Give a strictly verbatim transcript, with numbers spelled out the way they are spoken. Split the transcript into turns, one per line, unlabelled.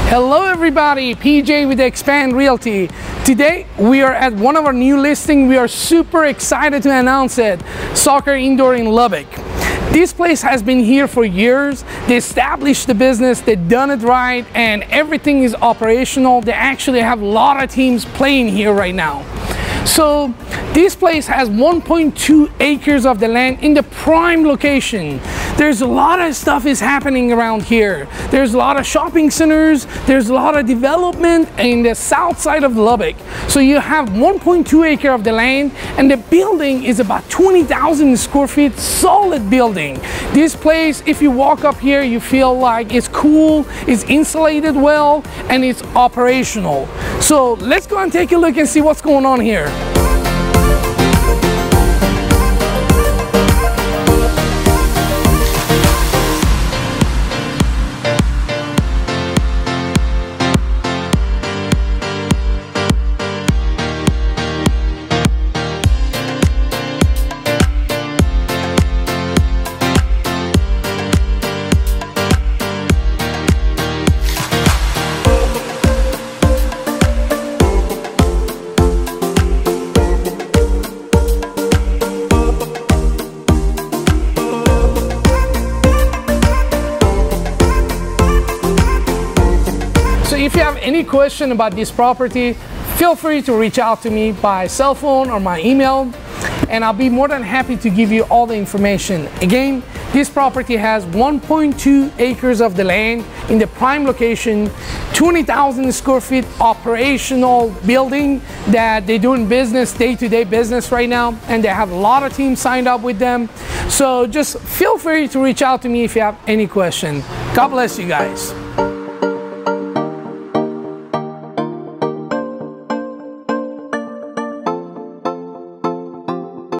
Hello everybody, P J with Expand Realty. Today we are at one of our new listings. We are super excited to announce it. Soccer Indoor in Lubbock. This place has been here for years. They established the business, they've done it right, and everything is operational. They actually have a lot of teams playing here right now. So this place has one point two acres of the land in the prime location. There's a lot of stuff is happening around here. There's a lot of shopping centers. There's a lot of development in the south side of Lubbock. So you have one point two acre of the land, and the building is about twenty thousand square feet, solid building. This place, if you walk up here, you feel like it's cool, it's insulated well, and it's operational. So let's go and take a look and see what's going on here. If you have any question about this property, feel free to reach out to me by cell phone or my email, and I'll be more than happy to give you all the information. Again, this property has one point two acres of the land in the prime location, twenty thousand square feet operational building that they're doing business, day-to-day business right now, and they have a lot of teams signed up with them. So just feel free to reach out to me if you have any question. God bless you guys.